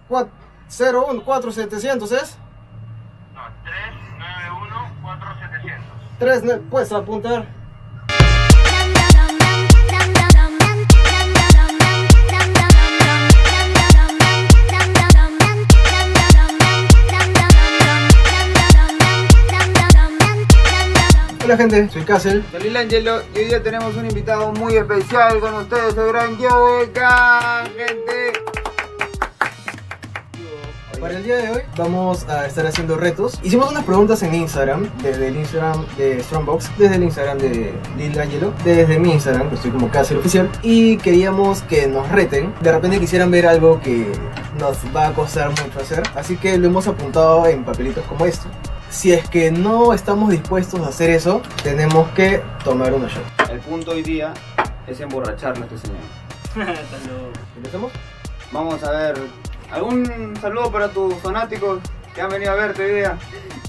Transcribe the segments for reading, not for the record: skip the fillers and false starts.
014-700 es. No, 391-4700. 3, puedes apuntar. Hola gente, soy Castle. Soy Lil Angelo y hoy día tenemos un invitado muy especial con ustedes, el gran Joe K, gente. Para el día de hoy vamos a estar haciendo retos. Hicimos unas preguntas en Instagram, desde el Instagram de Strongbox, desde el Instagram de Lil Angelo, desde mi Instagram, que estoy como Castle Oficial, y queríamos que nos reten. De repente quisieran ver algo que nos va a costar mucho hacer, así que lo hemos apuntado en papelitos como esto. Si es que no estamos dispuestos a hacer eso, tenemos que tomar una shot. El punto hoy día es emborracharnos, este señor. ¿Empezamos? Vamos a ver, ¿algún saludo para tus fanáticos que han venido a verte hoy día?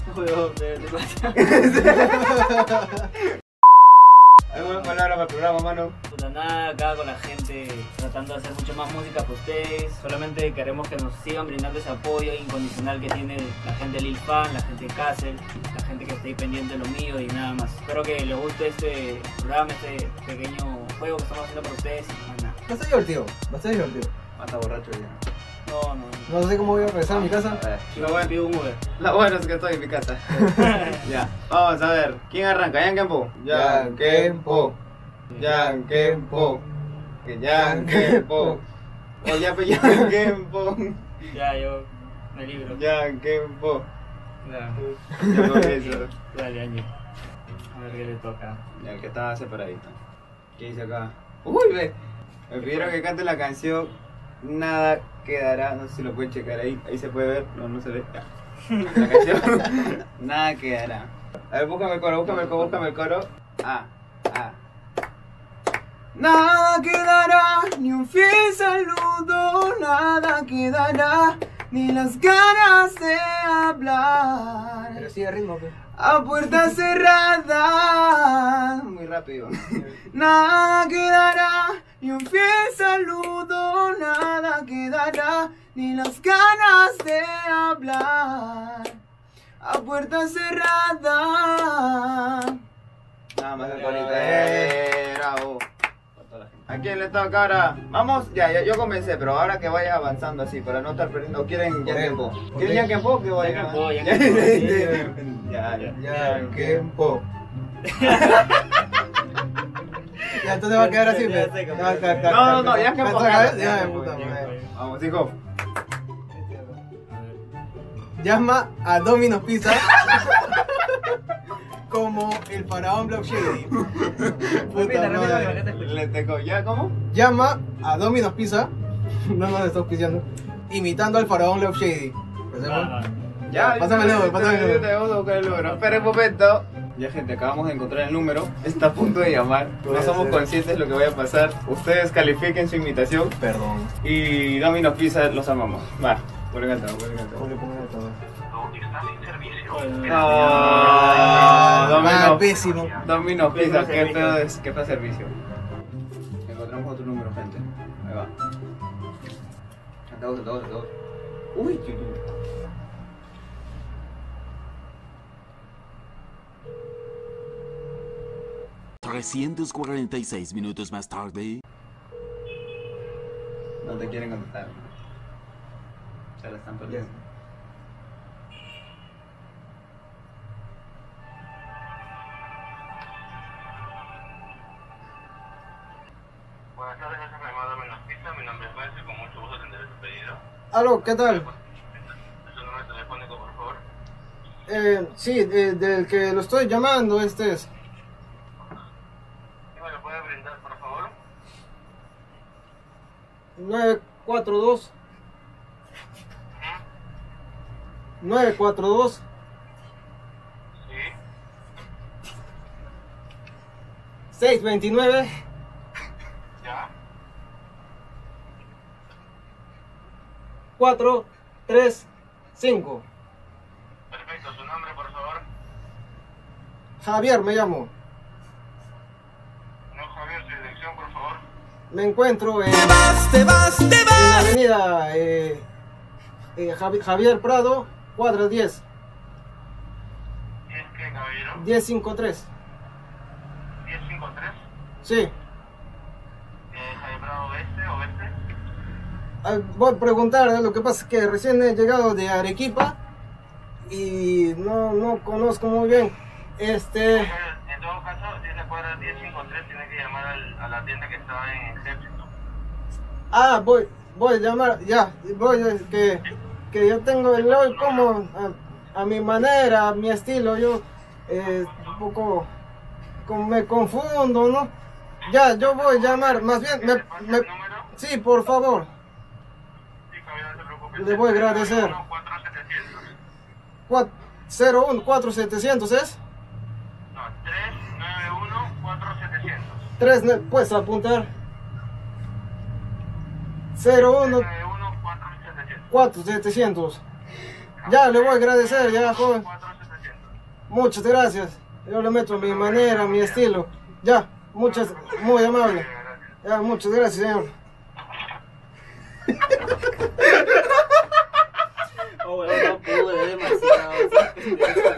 ¿Alguna palabra para el programa, mano? Puta nada, acá con la gente tratando de hacer mucho más música para ustedes. Solamente queremos que nos sigan brindando ese apoyo incondicional que tiene la gente de Lil Fan, la gente de Castle, la gente que está ahí pendiente de lo mío y nada más. Espero que les guste este programa, este pequeño juego que estamos haciendo para ustedes y más nada. Va a estar divertido, va a estar divertido. Mata borracho ya. No. No sé cómo voy a regresar a mi casa. A ver, Pido un Uber. lo bueno es que estoy en mi casa. Ya, vamos a ver, ¿quién arranca? ¿Yankenpo? Yankenpo. Yankenpo. Que Yankenpo. O ya pe Yankenpo. Ya, yo me libro. Yankenpo. Ya. Ya con eso. Dale, Ángel. A ver qué le toca. Ya, el que estaba separadito. ¿Qué dice acá? Uy, ve. Me pidieron que cante la canción Nada Quedará. No sé si lo pueden checar ahí. Ahí se puede ver. No, no se ve. Ya. La canción Nada Quedará. A ver, búscame el coro, búscame el coro. Nada quedará, ni un fiel saludo, nada quedará, ni las ganas de hablar. Pero sí de ritmo, pues. A puerta cerrada. Muy rápido. Nada quedará, ni un fiel saludo, nada quedará, ni las ganas de hablar. A puerta cerrada. Nada más de bonita. Bravo. ¿A quién le toca ahora? Vamos, ya, yo comencé, pero ahora que vayas avanzando así, para no estar perdiendo. ¿Quieren Yankenpo? ¿Quieren Yankenpo? Que vaya. Yankenpo. Ya, entonces va a quedar así, pues. No, Yankenpo. Ya, puta madre. Vamos, hijo. Llama a Domino's Pizza como el faraón Block Shady. Puta madre. Le tengo, ¿ya cómo? Llama a Domino's Pizza, no nos está auspiciando, imitando al faraón Block Shady. Ya, pásame el número, pásame el número. Te vamos a buscar el número. Espera un momento. Ya, gente, acabamos de encontrar el número. Está a punto de llamar. No somos conscientes de lo que vaya a pasar. Ustedes califiquen su invitación. Perdón. Y Domino's Pizza los amamos. Va, por el ¿Cómo le pongo esto? Está sin servicio. Pésimo. Domino's Pizza, qué feo servicio. Encontramos otro número, gente. Ahí va. Dos. Uy, chuchu. $346 más tarde. No te quieren contestar. Se la están perdiendo. Buenas tardes, gracias por llamar a Domino's Pizza. Mi nombre es Benzi, con mucho gusto atenderé su pedido. Aló, ¿qué tal? ¿Es su número telefónico, por favor? Sí, del que lo estoy llamando, este es. ¿Sí me lo puede brindar, por favor? 942 942 Sí. 629 ¿Ya? 435. Perfecto, ¿su nombre, por favor? Javier me llamo. No, Javier, su dirección, por favor. Me encuentro en la avenida Javier Prado, cuadra 10. ¿10 qué, caballero? 1053. 1053. Sí. Jaime Bravo oeste o oeste. Voy a preguntar, lo que pasa es que recién he llegado de Arequipa y no conozco muy bien. En todo caso, si se cuadra 1053, tiene que llamar a la tienda que está en Ejército. Voy a llamar, ya, que yo tengo el hoy como a mi manera, a mi estilo, yo un poco me confundo, ¿no? Ya, yo voy a llamar, más bien, ¿Le pasa el número? sí, por favor, Sí, caballero, no se preocupe. le voy a agradecer. 4700. 014-700 es, No, 391-4700. 3, puedes apuntar, 01 391-4700. 4700. Ya, le voy a agradecer, ya, joven. 4700. Muchas gracias. Yo le meto a mi manera, a mi estilo. Ya, muy amable. Ya, muchas gracias, señor. Oh, bueno, no pude, demasiado.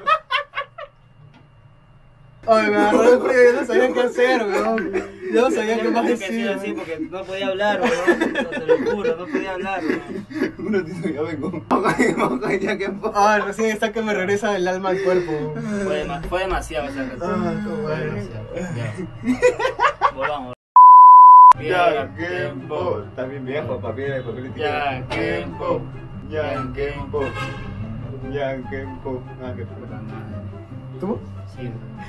Ay, me agarró el frío, yo no sabía qué hacer, weón. Yo no sabía qué más Tengo que decir así decir. porque no podía hablar, weón. No, te lo juro, no podía hablar, weón. Un ratito, ya vengo. Ya que Ay, recién está que me regresa el alma al cuerpo. Fue demasiado esa reacción. Ah, qué Fue bueno. demasiado. Ya. Volvamos. Ya Kempo. Está bien viejo, papel y tijera. Ya Kempo. Ya Kempo. Ya Kempo. Ah, qué puta. ¿Tú? Sí.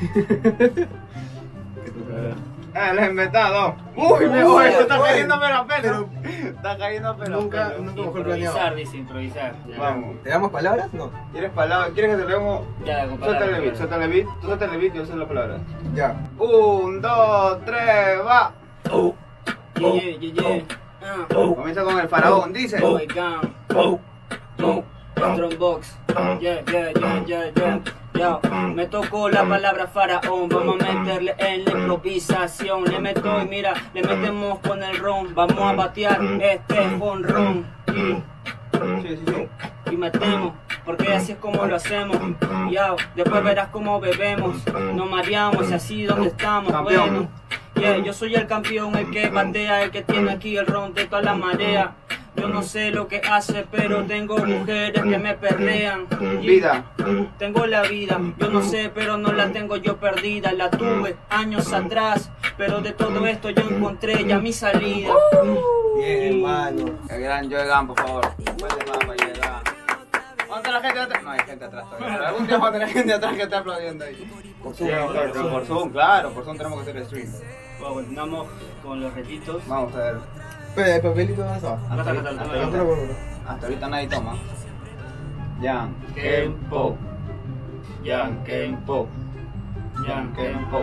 Ah, lo he inventado. Uy, se está cayendo pero pelo. Está cayendo pero Nunca pelo. mejor planeado. Improvisar, dice improvisar. Ya. Vamos. ¿Te damos palabras? No. ¿Quieres palabras? ¿Quieres que te leamos? Ya, con Suéltale el beat, palabras. suéltale el beat. Tú suéltale el beat y yo sé las palabras. Ya. 1, 2, 3, va. Yeah. Comienza con el faraón, dice. Oh my god. Strongbox. Yeah. Yo, me tocó la palabra faraón. Vamos a meterle en la improvisación. Le meto y mira, le metemos con el ron. Vamos a batear este jonrón. Sí. Y metemos, porque así es como lo hacemos. Yo, después verás cómo bebemos. Nos mareamos y así donde estamos. Campeón. Bueno, yeah, yo soy el campeón, el que batea, el que tiene aquí el ron de toda la marea. Yo no sé lo que hace, pero tengo mujeres que me perrean. Vida. Tengo la vida, yo no sé, pero no la tengo yo perdida. La tuve años atrás, pero de todo esto yo encontré ya mi salida. Bien, hermano. El gran Joegan, por favor. Vuelve más para llegar. ¿Dónde está la gente atrás? No hay gente atrás todavía. Pero algún día va a tener gente atrás que está aplaudiendo ahí. Por Sí, por Zoom, claro, por Zoom tenemos que hacer el stream. Bueno, continuamos con los retitos. Vamos a ver. Espera, el papelito no está. Acá está. Hasta ahorita nadie toma. Yan Kempo. Yan Kempo. Yan Kempo.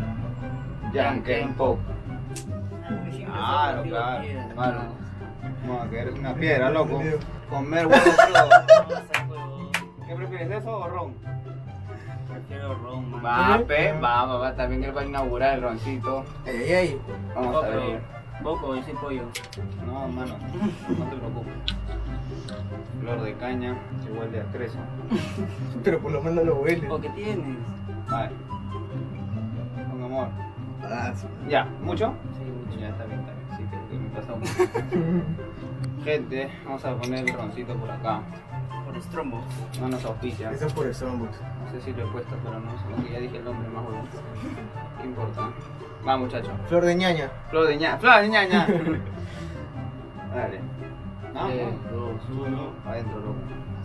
Claro. Vamos a que eres una piedra, loco. Comer huevo crudo. ¿Qué prefieres, eso o ron? Prefiero ron, man. Va, también que él va a inaugurar el roncito. Ey. Vamos a ver. Boco, yo soy pollo. No, mano, no te preocupes. Flor de caña, se huele a creso. Pero por lo menos lo huele. ¿O qué tienes? Vale. Con amor. Ah, sí. Ya, ¿mucho? Sí, mucho. Ya, está bien. Sí, que me pasa un... Gente, vamos a poner el roncito por acá. Por Strombox. No nos auspicia. Eso es por el Strongbox. No sé si lo he puesto, pero no sé. Porque ya dije el nombre más bueno. ¿Qué importa? Va, muchacho. Flor de ñaña. Flor de ñaña. Flor de ñaña. Dale. 3, 2, 1. Adentro, loco.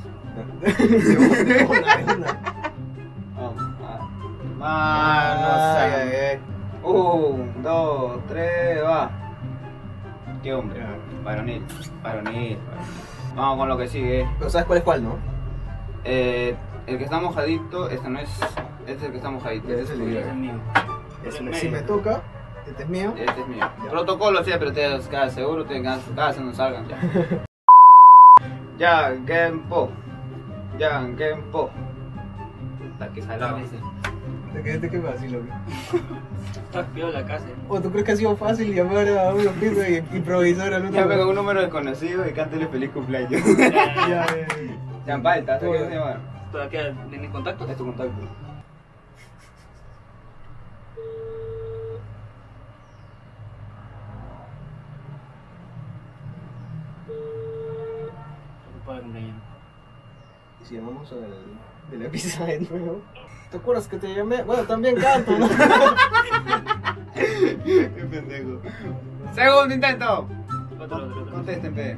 De una. Vamos. Manos. Ay. 1, 2, 3, va. ¿Qué hombre? Varonil. Vamos con lo que sigue. Pero sabes cuál es cuál, ¿no? El que está mojadito, este no es. Este es el que está mojadito. Este es el Ese es mío. Si me toca, este es mío. Este es mío. Protocolo siempre te quedas seguro, te quedas en casa, no salgan ya. Ya, Kempo. La que salaba. Te quedaste que fácil, loco. Estás peor la casa. ¿O tú crees que ha sido fácil llamar a uno piso y improvisar al otro? Llame con un número desconocido y cántale feliz cumpleaños. Ya. Champal, ¿estás aquí se llama? ¿Todavía queda de mis contactos? Es tu contacto. Ocupado de cumpleaños. ¿Y si llamamos de la pizza de nuevo? ¿Te acuerdas que te llamé? Bueno, también canto, ¿no? Qué pendejo. Segundo intento. Otro. Contesten, pe.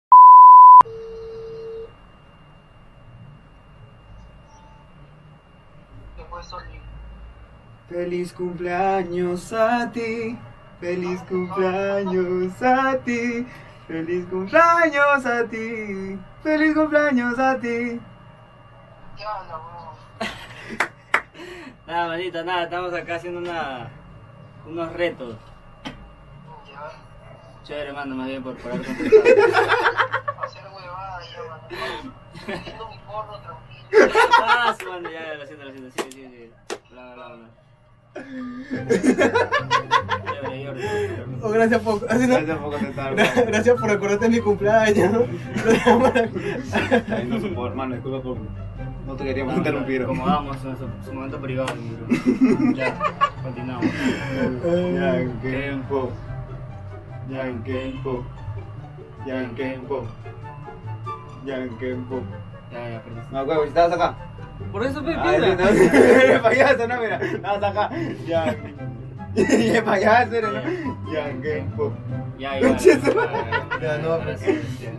¿Qué fue eso? Feliz cumpleaños a ti. Feliz cumpleaños a ti. Feliz cumpleaños a ti. Feliz cumpleaños a ti. ¿Qué habla, weón? Nada, manita, nada, estamos acá haciendo unos retos. Ya, Chévere, hermano, más bien por haber contestado. hacer huevadas, ya, mano. Viendo mi porno tranquilo. Ah, sí, mano, ya, lo siento, sí. Bla. Chévere, Oh, gracias por... así no- Gracias por contestar. Gracias por acordarte de mi cumpleaños, ¿no? Ay, no supo, hermano, disculpa por. No te queríamos interrumpir. Como vamos, su momento privado, mi bro. Ya, continuamos. Yankempo. Yankempo. Yankempo. Yankempo. Ya, perdiste. No, huevo, si estabas acá. Por eso, pe, Ay, piensa. no, eres payaso, no, mira. Estabas acá. Y es payaso, eres, ¿no? Yankempo. Ya. Ya, no, Ahora sí,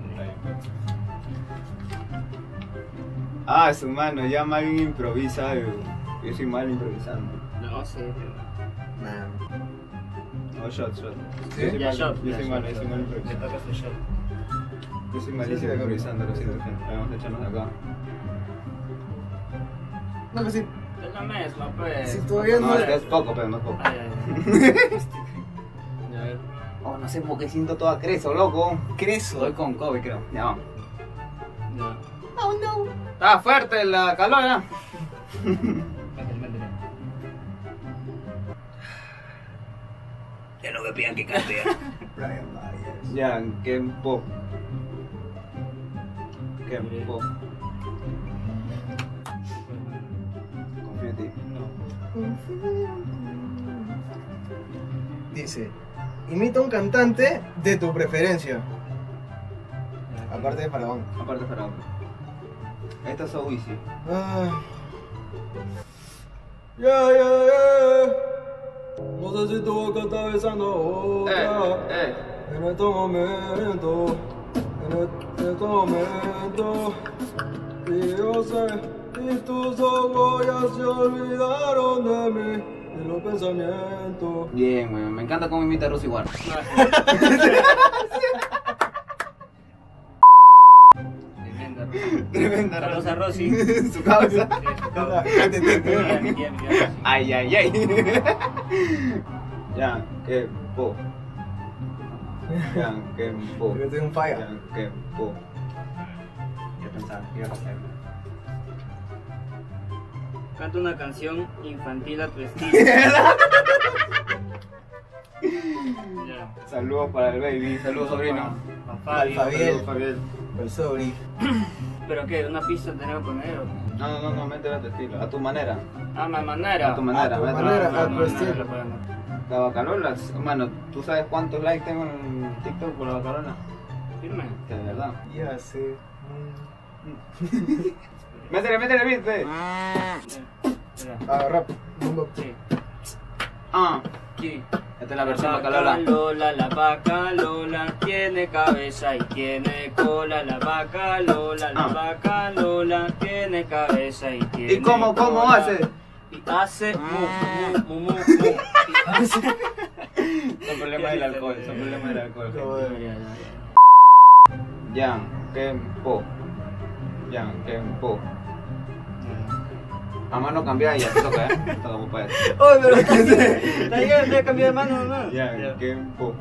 Ah, su mano, ya más bien improvisa. Yo soy malo improvisando. No sé, No, shot. ¿Sí? Yo soy ya, malo, shot. yo soy malo Le improvisando. toca su shot. Yo soy malísimo improvisando, lo siento, gente. Vamos a echarnos acá. No, que sí. Es la misma, pues. Si todavía No, no... es que es poco, pero no es poco. Ay. Ya, Oh, no sé por qué siento toda creso, loco. Creso. Estoy con COVID, creo. Ya vamos. ya. Oh, no. Está fuerte la calor, ¿no? Métele. Ya no me pidan que cante. Brian Myers. Yankempo. Kempo. Confío en ti. Dice, imita un cantante de tu preferencia. Aparte de Faraón. Aparte para otro. Esta es so easy. Ah. Ya. No sé si tu boca está besando a otra. En este momento. Y yo sé, y tus ojos ya se olvidaron de mí, de los pensamientos. Bien, güey. Me encanta cómo imita a Rosy War. Tremenda Saludos a Rosy. Su causa. Bien, Rosy. Ay. Yankempo. Yankempo. Yo tengo un falla. Yankempo. Yo pensaba que iba a pasar. Canta una canción infantil a tu estilo. Ya. Saludos para el baby. Saludos, sobrino. Pa' Fabio. Fabián. Saludos, Fabián. El sorry. ¿Pero qué? ¿Una pista tenemos que poner? ¿O qué? No, métele a tu estilo. A tu manera. Ah, mi manera. A tu manera, A tu métele. manera. Ah, a tu manera, estilo. lo podemos. La bacalola. Mano, ¿tú sabes cuántos likes tengo en TikTok por la bacalola? Firme. Que de verdad. Ya sé. Métele, viste. Espera. Ah, rap. Mundo. Sí. Aquí. Esta es la versión La bacalola. la vaca Lola tiene cabeza y tiene cola. La vaca Lola tiene cabeza y tiene ¿Y cómo cola. hace? Y hace mu. Y hace... Son problemas del alcohol, son problemas del alcohol. Yankempo. A mano cambiada ya te toca, Te toca para eso. Oh, pero ya cambié de mano, ¿no? Yankempo.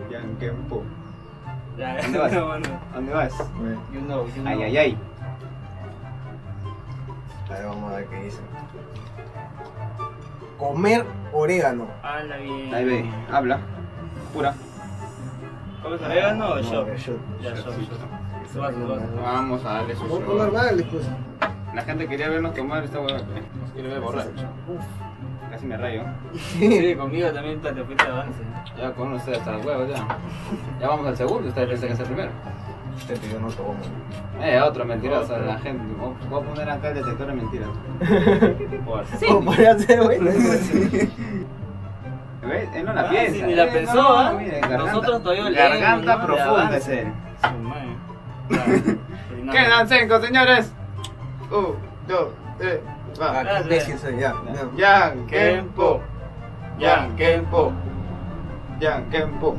Ya, ¿Dónde vas? no, mano. ¿Dónde vas? You know. Ay. A ver, vamos a ver qué dice. comer orégano. Habla bien. Ahí ve, habla. Pura. ¿Comes orégano o shot? Shot. Ya, shot. Su vaso. Vamos a darle su Con shot. normal después. La gente quería vernos tomar esta hueá. Nos quiere ver borracho. Casi me rayo. Sí, conmigo también te fuiste de avance. Ya con ustedes hasta los huevos ya. Ya vamos al segundo, ustedes piensan que es el primero. Yo no tomo. Otro mentiroso, la gente. Voy a poner acá el detector de mentiras. Sí. ¿Cómo podría hacer, güey? ¿Ves? Él no la Ah, piensa. sí, ni la pensó, no, ¿ah? mire, Nosotros todavía garganta leemos, ¿no? profunda De es él. Su madre. Claro. Quedan 5, señores. 1, 2, 3, va. Ah, qué imbécil soy, ya. Yang Kempo. Yang Kempo. Yang Kempo.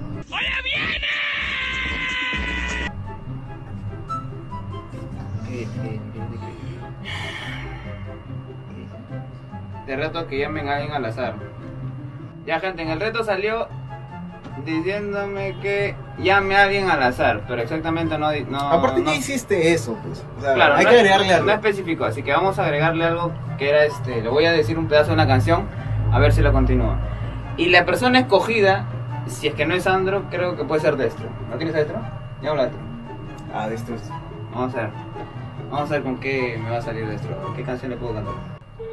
De reto que llamen a alguien al azar. Ya, gente, en el reto salió diciéndome que llame a alguien al azar, pero exactamente no. Aparte, no, ¿qué hiciste eso? Pues? O sea, claro, hay no que es- agregarle algo. No especificó, así que vamos a agregarle algo que era le voy a decir un pedazo de una canción, a ver si lo continúa. Y la persona escogida, si es que no es Sandro, creo que puede ser Destro. ¿No tienes a Destro? Ya habla Destro. Ah, de esto. Vamos a ver. Vamos a ver con qué me va a salir Destro. ¿Qué canción le puedo cantar?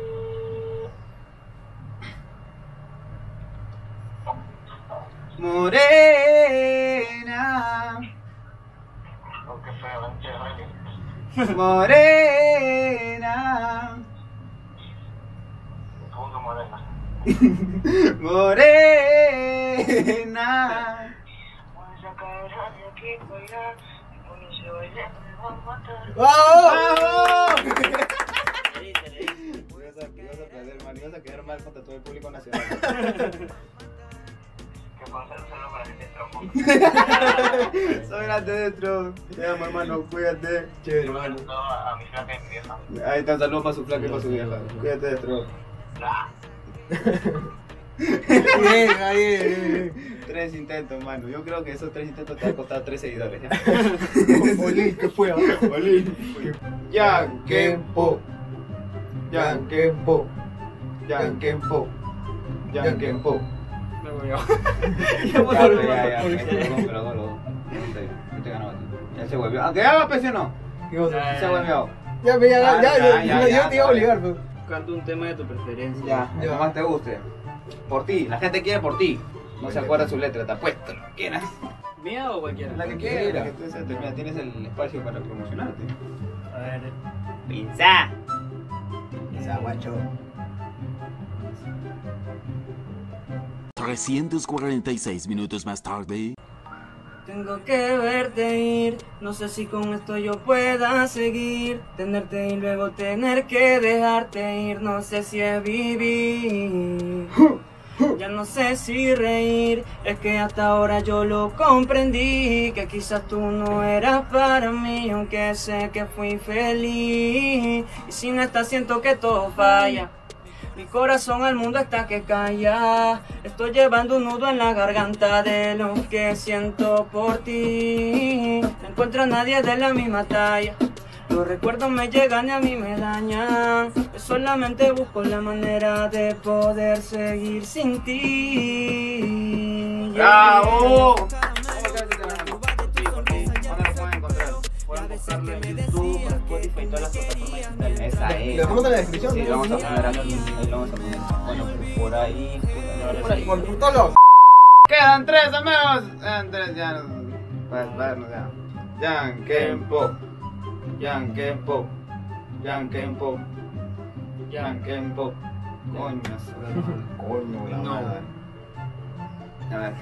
Morena, Oh, qué feo, che, Riley. morena, Punto morena. morena. Vamos a caer de aquí para allá. Y cuando se vaya, me va a matar. ¡Vamos! Ibas a perder, man. Ibas a quedar mal contra todo el público nacional. Que pasa el saludo para gente trompo. Soy grande dentro. Te amo, hermano. Cuídate. Chévere, hermano. Todo a mi flaca y mi vieja. Ahí está, saludos para su flaca y para su vieja. Cuídate dentro. Ah, Bien, bien. 3 intentos, mano. Yo creo que esos 3 intentos te han costado 3 seguidores. ¿Ya? Olí, ¿qué fue? Yang Kempo. Yang Kempo. Yang Kempo. Yang Kempo. Me voy a... Ya, pero los dos. Yo te ganaba a ti. Ya se volvió. Aunque ya presionó. ¿Qué cosa? Se volvió. Ya, yo te iba a obligar, pues. Canto un tema de tu preferencia. Ya, lo que más te guste. Por ti, la gente quiere por ti. No se acuerda su letra, te apuesto, lo que quieras. ¿Mía o cualquiera? La que quieras, la que tú desees. Mira, tienes el espacio para promocionarte. A ver. Pinza. Esa guacho. 346 minutos más tarde. Tengo que verte ir, no sé si con esto yo pueda seguir. Tenerte y luego tener que dejarte ir, no sé si es vivir. Ya no sé si reír, es que hasta ahora yo lo comprendí. Que quizás tú no eras para mí, aunque sé que fui feliz. Y sin esta siento que todo falla. Mi corazón al mundo está que calla. Estoy llevando un nudo en la garganta de lo que siento por ti. No encuentro a nadie de la misma talla. Los recuerdos me llegan y a mí me dañan. Yo solamente busco la manera de poder seguir sin ti. ¡Bravo! ¿Cómo sabes ese tema? Sí, porque ¿dónde lo pueden encontrar? Pueden buscarlo en YouTube, Spotify y todas las plataformas digitales. Esa es. ¿Lo dejamos en la descripción? Sí, lo vamos a poner aquí. Ahí lo vamos a poner. Bueno, por ahí. Por ahí, por todos lados. Quedan 3 amigos. Quedan 3 ya. Para vernos ya. Yang Kempo. Yang Kempo. Yang Kempo. Yang Kempo. Coño, Coño, la No. madre. a ver.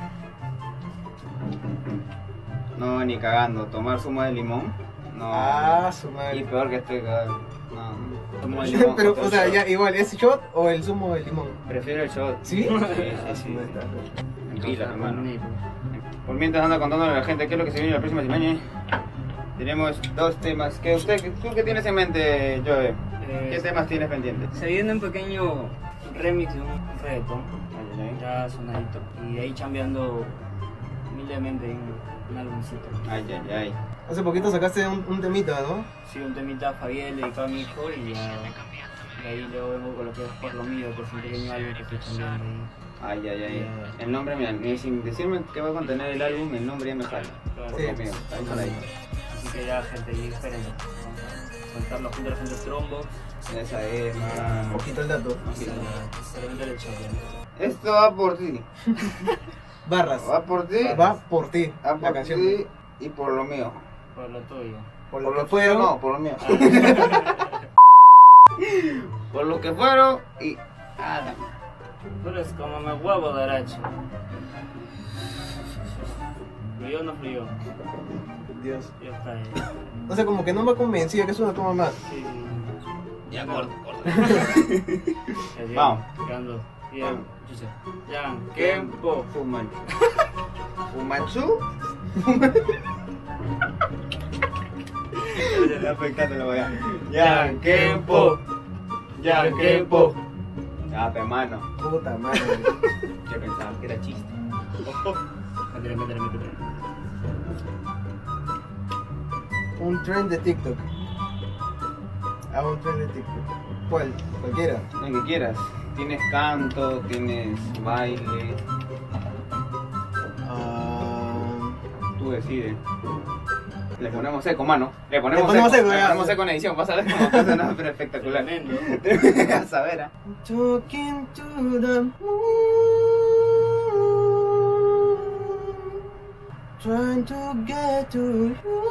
No, ni cagando. Tomar zumo de limón. No. Ah, su Y madre. peor que estoy cagado. No. Zumo de limón. Pero, otro o sea, shot. ya, igual, ¿es shot o el zumo de limón? Prefiero el shot. ¿Sí? Sí, Ah, sí, su sí. madre. En pilas, hermano. Por mientras anda contándole a la gente qué es lo que se viene la próxima semana. Tenemos 2 temas. ¿Tú qué tienes en mente, Joe? ¿Qué temas tienes pendientes? Se viene un pequeño remix de un reggaetón, Ay, ay, ya sonadito, y ahí chambeando humildemente en un álbumcito. ay. Ay, ay, ay. Hace poquito sacaste un temita, ¿no? Sí, un temita Fabiel dedicado a mi hijo y Y ahí luego vengo con lo que es Por lo mío, que es un pequeño álbum que estoy cambiando ahí. Ay. El nombre, mira, ni sin decirme qué va a contener el álbum, el nombre ya me sale. Claro. Por lo mío, ahí está ahí. Así que ya, gente, ahí esperen. Vamos a contarlo junto a la gente de Strongbox. Esa es, Un man. poquito el dato. Solamente el choque. Esto va por ti. Barras. Va por ti. Va por ti. Va La por canción. ti y por lo mío. Por lo tuyo. Por lo que tuyo fueron. no, por lo mío. Por lo que fueron y. Ah, Tú eres como me huevo derecho. ¿Fluyó o no fluyó? Dios. Ya está ahí. O sea, como que no me ha convencido que es una toma más. Sí. ya corta. Vamos. Vamos. Quedando. Bien. Vamos. Chucha. Ya. Tiempo. Fumanchu. Fumanchu. Se está afectando la weá. Ya, tiempo. Ya, tiempo. Ya, pe mano. Puta madre. Yo pensaba que era chiste. Métele. Un trend de TikTok. Un trend de TikTok. ¿Cuál? Cualquiera. El que quieras. Tienes canto, tienes baile. Tú decides. Le ponemos eco, mano. Le ponemos eco. eco, Le ya. ponemos eco en edición. Vas a ver cómo pasa nada, pero espectacular. Tremendo. A saber, ¿ah? Talking to the moon, trying to get to you.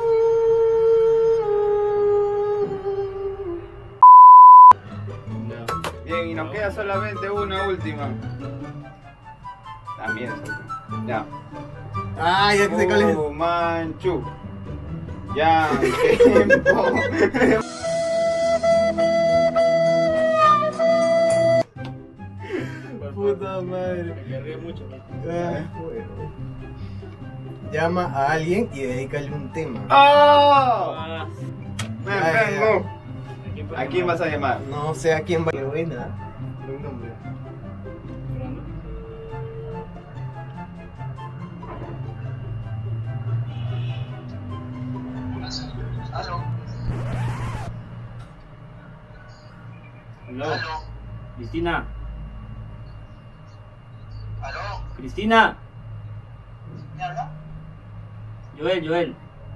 Bien, y nos queda solamente una última. También es última. Ya. Ah, ya que se cuál es. Fumanchu. Ya, tiempo. Puta madre. Me río mucho. Ah, bueno. Llama a alguien y dedícale un tema. ¡Oh! Ah, Me Ay, enfermo. ¿A quién vas a llamar? No sé a quién va. Qué buena. Buen nombre. Fernando. Aló. Aló. Aló. Cristina. Aló. Cristina. ¿Me habla? Joel.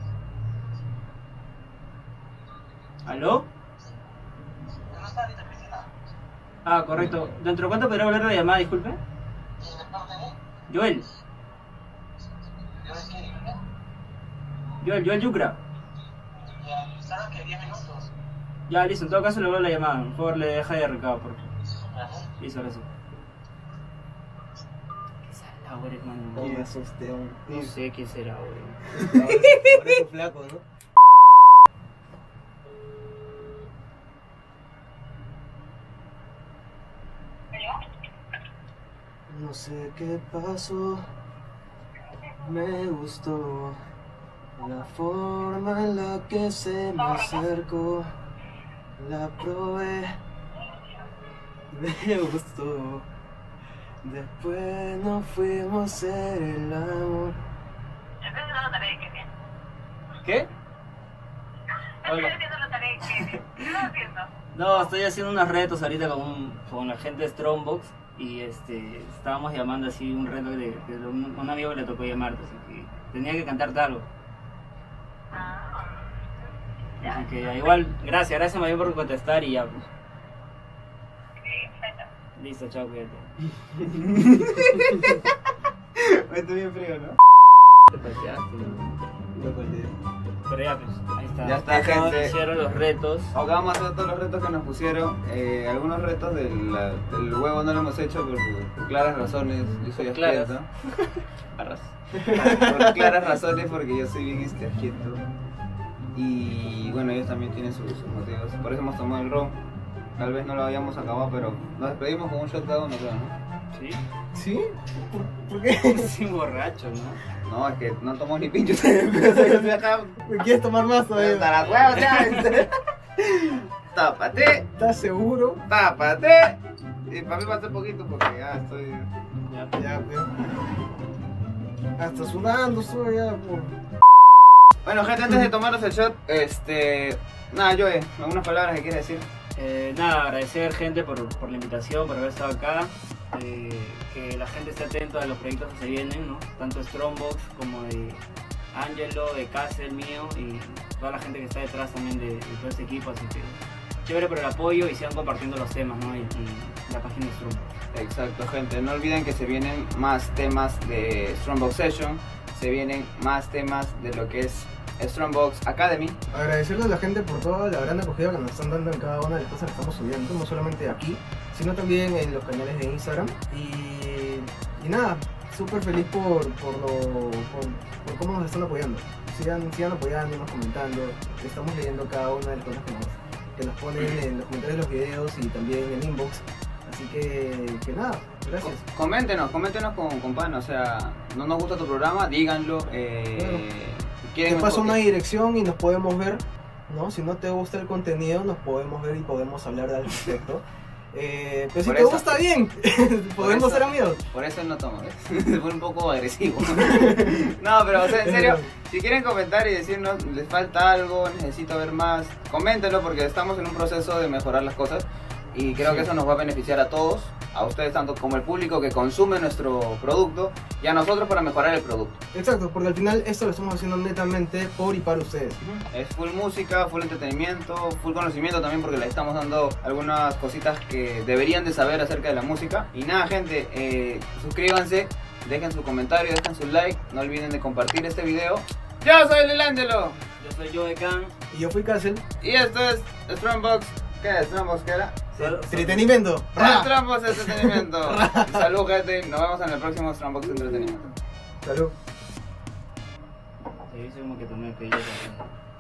¿Aló? No está ahorita, Cristina. Ah, correcto. ¿Dentro de cuánto podrá volver la llamada? Disculpe. ¿Y de parte de? Joel. Yo es que, ¿verdad? Joel Yucra. Ya, ¿sabes que 10 minutos? Ya, listo. En todo caso le vuelvo la llamada. Por favor, le deja de recado, por favor. Ajá. Listo, ahora sí. ¿Qué será ahora, hermano? Oh, me asusté aún. No sé qué será ahora. Por eso flaco, ¿no? No sé qué pasó, me gustó la forma en la que se me acercó, la probé, me gustó. Después nos fuimos a hacer el amor. Estoy haciendo la tarea de Kevin. ¿Qué? Estoy Hola. haciendo la tarea de Kevin. ¿Qué estás haciendo? No, estoy haciendo unos retos ahorita con la gente de Strongbox y estábamos llamando así un reto de un amigo que le tocó llamarte, así que tenía que cantarte algo. Ah. Así que ya, igual, gracias Mario por contestar y ya pues. Perfecto. Listo, chao, cuídate. Estoy bien frío, ¿no? Te paseaste, ¿no? Lo conté. Pero ya pues, ahí está. Ya está, gente. Hicieron los retos. Ok, vamos a hacer todos los retos que nos pusieron. Algunos retos del huevo no lo hemos hecho por claras razones. Yo soy Claras. asquiento. Arras. Por claras razones, porque yo soy bien asquiento. Y bueno, ellos también tienen sus motivos. Por eso hemos tomado el ron. Tal vez no lo hayamos acabado, pero nos despedimos con un shot cada uno, creo, ¿no? ¿Sí? ¿Sí? ¿Por qué? Sí, borracho, ¿no? No, es que no tomamos ni pincho. Hasta ¿Me quieres tomar más todavía? las huevas, ya. Tápate, ¿Estás seguro? tápate. Y para mí va a ser poquito porque ya estoy. Ya. Ya, veo. Hasta sudando estoy ya, por... Bueno, gente, antes de tomarnos el shot, nada, Joe, algunas palabras que quieres decir. Nada, agradecer gente por la invitación, por haber estado acá. Que la gente esté atenta a los proyectos que se vienen, ¿no? Tanto Strongbox como de Angelo, de Castle, mío y toda la gente que está detrás también de todo este equipo. Así que chévere por el apoyo y sigan compartiendo los temas, ¿no? Y la página de Strongbox. Exacto, gente. No olviden que se vienen más temas de Strongbox Session. Se vienen más temas de lo que es Strongbox Academy. Agradecerle a la gente por toda la gran acogida que nos están dando en cada una de las cosas que estamos subiendo, no solamente aquí, sino también en los canales de Instagram. Y nada, súper feliz por cómo nos están apoyando. Sigan apoyándonos, comentando. Estamos leyendo cada una de las cosas que nos ponen en los comentarios de los videos y también en inbox. Así que nada, gracias. Coméntenos con pan, o sea, no nos gusta tu programa, díganlo. Te paso una dirección y nos podemos ver, ¿no? Si no te gusta el contenido, nos podemos ver y podemos hablar al respecto. Pero si te gusta, bien, podemos ser amigos. Por eso él no toma, ¿ves? Se fue un poco agresivo. No, pero o sea, en serio, si quieren comentar y decirnos, les falta algo, necesito ver más, coméntenlo porque estamos en un proceso de mejorar las cosas. Y creo que eso nos va a beneficiar a todos, a ustedes tanto como el público que consume nuestro producto y a nosotros para mejorar el producto. Exacto, porque al final esto lo estamos haciendo netamente por y para ustedes. Es full música, full entretenimiento, full conocimiento también porque les estamos dando algunas cositas que deberían de saber acerca de la música. Y nada, gente, suscríbanse, dejen su comentario, dejen su like, no olviden de compartir este video. Yo soy Lil Angelo. Yo soy Joe Khan. Y yo fui Castle. Y esto es Strongbox. ¿Qué es Strongbox? ¿Qué era? Entretenimiento. Strongbox Entretenimiento. Salud, gente. Nos vemos en el próximo Strongbox Entretenimiento. Salud. Se dice como que tomé pedido.